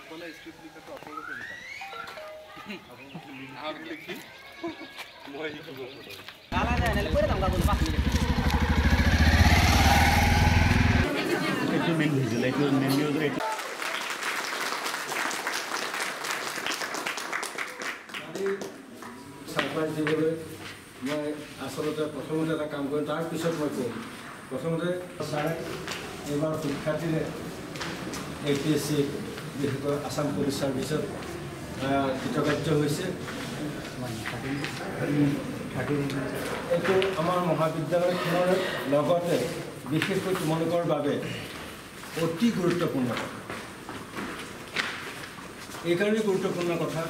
মানে স্ক্ৰিপ্ট লিখাটো আপোনালোকে লিখি মই শিকিব সাৰপ্ৰাইজ দিবলৈ মই আচলতে প্ৰথমতে এটা কাম কৰিম তাৰ পিছত মই কম প্ৰথমতে ছাৰে এইবাৰ শিক্ষাৰ্থীৰে APSC বিশেষকৈ আসাম পুলিচ ছাৰ্ভিচত কৃতকাৰ্য হৈছে এইটো আমাৰ মহাবিদ্যালয়খনৰ লগতে বিশেষকৈ তোমালোকৰ বাবে অতি গুৰুত্বপূৰ্ণ এইকাৰণে গুৰুত্বপূৰ্ণ কথা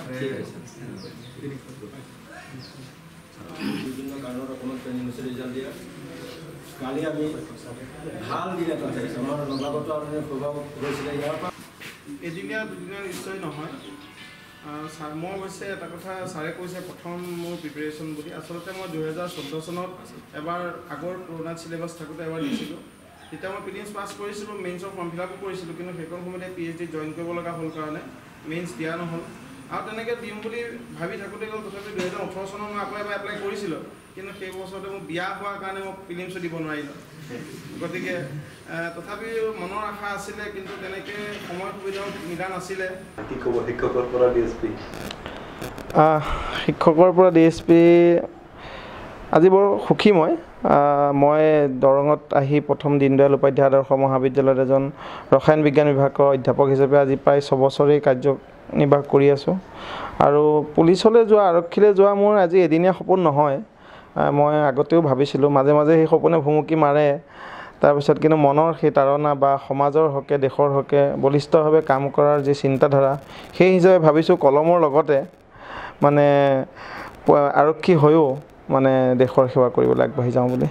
বিভিন্ন কাৰণত অকণমান ট্ৰেইনিং হৈছে ৰিজাল্ট দিয়া কালি আমি ভাল দিন এটা চাইছোঁ আমাৰ নৱাগত আৰু প্ৰভাৱ হৈছিলে ইয়াৰ পৰা এদিনীয়া দুদিনীয়া নিশ্চয় নহয় ছাৰ মই অৱশ্যে এটা কথা ছাৰে কৈছে প্ৰথম মোৰ প্ৰিপেৰেশ্যন বুলি আচলতে মই 2014 চনত এবাৰ আগৰ পুৰণা চিলেবাছ থাকোঁতে এবাৰ দিছিলোঁ তেতিয়া মই প্ৰিলিমছ পাছ কৰিছিলোঁ মেইনছৰ ফৰ্ম ফিল আপো কৰিছিলোঁ কিন্তু সেইখন সময়তে PhD জইন কৰিব লগা হ'ল কাৰণে মেইনছ দিয়া নহ'ল আৰু তেনেকৈ দিম বুলি ভাবি থাকোঁতে গ'ল তথাপি 2018 চনত মই আকৌ এবাৰ এপ্লাই কৰিছিলোঁ কিন্তু সেই বছৰতে মোৰ বিয়া হোৱাৰ কাৰণে মই প্ৰিলিমছো দিব নোৱাৰিলোঁ গতিকে তথাপিও মনৰ আশা আছিলে কিন্তু তেনেকৈ সময় সুবিধাও মিলা নাছিলে কি ক'ব শিক্ষকৰ পৰা DSP আজি বৰ সুখী মই দৰঙত আহি প্ৰথম দীনদয়াল উপাধ্যায় আদৰ্শ মহাবিদ্যালয়ত এজন ৰসায়ন বিজ্ঞান বিভাগৰ অধ্যাপক হিচাপে আজি প্ৰায় 6 বছৰেই কাৰ্যনিৰ্বাহ কৰি আছোঁ আৰু পুলিচলৈ যোৱা আৰক্ষীলৈ যোৱা মোৰ আজি এদিনীয়া সপোন নহয় মই আগতেও ভাবিছিলোঁ মাজে মাজে সেই সপোনে ভুমুকি মাৰে তাৰপিছত কিন্তু মনৰ সেই তাৰণা বা সমাজৰ হকে দেশৰ হকে বলিষ্ঠভাৱে কাম কৰাৰ যি চিন্তাধাৰা সেই হিচাপে ভাবিছোঁ কলমৰ লগতে মানে আৰক্ষী হৈও মানে দেশৰ সেৱা কৰিবলৈ আগবাঢ়ি যাওঁ বুলি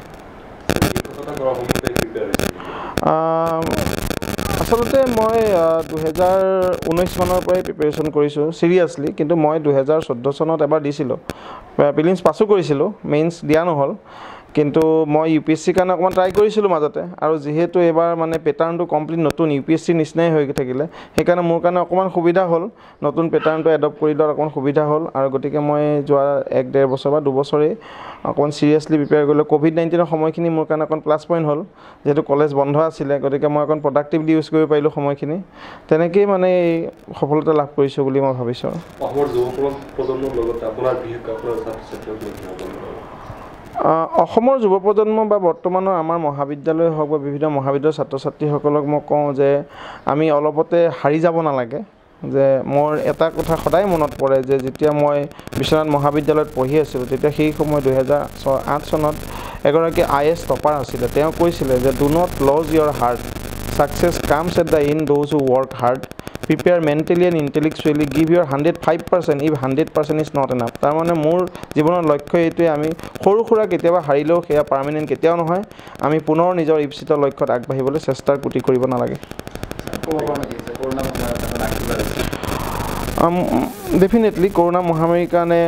আচলতে মই 2019 চনৰ পৰাই প্ৰিপেৰেশ্যন কৰিছোঁ চিৰিয়াছলি কিন্তু মই 2014 চনত এবাৰ দিছিলোঁ প্ৰিলিমছ পাছো কৰিছিলোঁ মেইনছ দিয়া নহ'ল কিন্তু মই UPSC কাৰণে অকণমান ট্ৰাই কৰিছিলোঁ মাজতে আৰু যিহেতু এবাৰ মানে পেটাৰ্ণটো কমপ্লিট নতুন UPSC নিচিনাই হৈ থাকিলে সেইকাৰণে মোৰ কাৰণে অকণমান সুবিধা হ'ল নতুন পেটাৰ্ণটো এডপ্ট কৰি লোৱাৰ অকণমান সুবিধা হ'ল আৰু গতিকে মই যোৱা 1-1.5 বছৰ বা 2 বছৰেই অকণমান চিৰিয়াছলি প্ৰিপেয়াৰ কৰিলোঁ COVID-19ৰ সময়খিনি মোৰ কাৰণে অকণ প্লাছ পইণ্ট হ'ল যিহেতু কলেজ বন্ধ আছিলে গতিকে মই অকণ প্ৰডাক্টিভলি ইউজ কৰিব পাৰিলোঁ সময়খিনি তেনেকেই মানে সফলতা লাভ কৰিছোঁ বুলি মই ভাবিছোঁ অসমৰ যুৱ প্ৰজন্মৰ লগত আপোনাৰ বিশেষকৈ আপোনাৰ ছাত্ৰ-ছাত্ৰীসকলে অসমৰ যুৱ প্ৰজন্ম বা বৰ্তমানৰ আমাৰ মহাবিদ্যালয় হওক বা বিভিন্ন মহাবিদ্যালয়ৰ ছাত্ৰ ছাত্ৰীসকলক মই কওঁ যে আমি অলপতে হাৰি যাব নালাগে যে মোৰ এটা কথা সদায় মনত পৰে যে যেতিয়া মই বিশ্বনাথ মহাবিদ্যালয়ত পঢ়ি আছিলোঁ তেতিয়া সেই সময় 2008 চনত এগৰাকী IAS টপাৰ আছিলে তেওঁ কৈছিলে যে do not lose your heart success comes at the in those who work hard prepare mentally and intellectually give your 105% if 100% is not enough তাৰমানে মোৰ জীৱনৰ লক্ষ্য এইটোৱে আমি সৰু সুৰা কেতিয়াবা হাৰিলেও সেয়া পাৰ্মানেণ্ট কেতিয়াও নহয় আমি পুনৰ নিজৰ ইপ্সিত লক্ষ্যত আগবাঢ়িবলৈ চেষ্টাৰ পুতি কৰিব নালাগে ডেফিনেটলি কৰোণা মহামাৰীৰ কাৰণে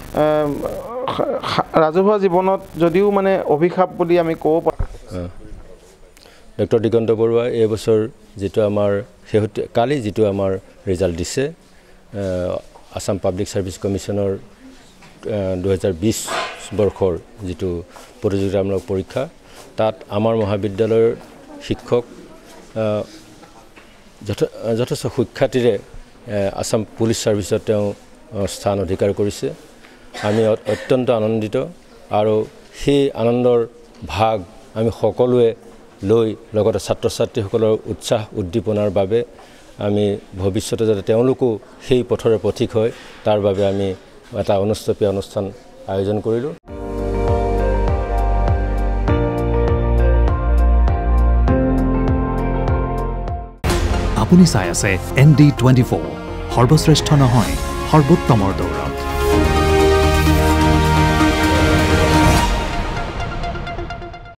ৰাজহুৱা জীৱনত যদিও মানে অভিশাপ বুলি আমি ক'ব পাৰোঁ ডক্টৰ দিগন্ত বৰুৱা এই বছৰ যেটো আমাৰ কালি যেটো আমাৰ ৰিজাল্ট দিছে আসাম পাব্লিক সাৰ্ভিস কমিশনৰ 2020 বৰ্ষৰ যেটো প্ৰতিযোগিতামূলক পৰীক্ষা তাত আমাৰ মহাবিদ্যালয়ৰ শিক্ষক যথেষ্ট সুখ্যাতিৰে আসাম পুলিচ সাৰ্ভিসত তেওঁ স্থান অধিকাৰ কৰিছে আমি অত্যন্ত আনন্দিত আৰু সেই আনন্দৰ ভাগ আমি সকলোৱে লৈ লগতে ছাত্ৰ ছাত্ৰীসকলৰ উৎসাহ উদ্দীপনাৰ বাবে আমি ভৱিষ্যতে যাতে তেওঁলোকো সেই পথৰে পথিক হয় তাৰ বাবে আমি এটা অনুষ্ঠিত অনুষ্ঠান আয়োজন কৰিলোঁ আপুনি চাই আছে ND24 সৰ্বশ্ৰেষ্ঠ নহয় সৰ্বোত্তমৰ দৌৰত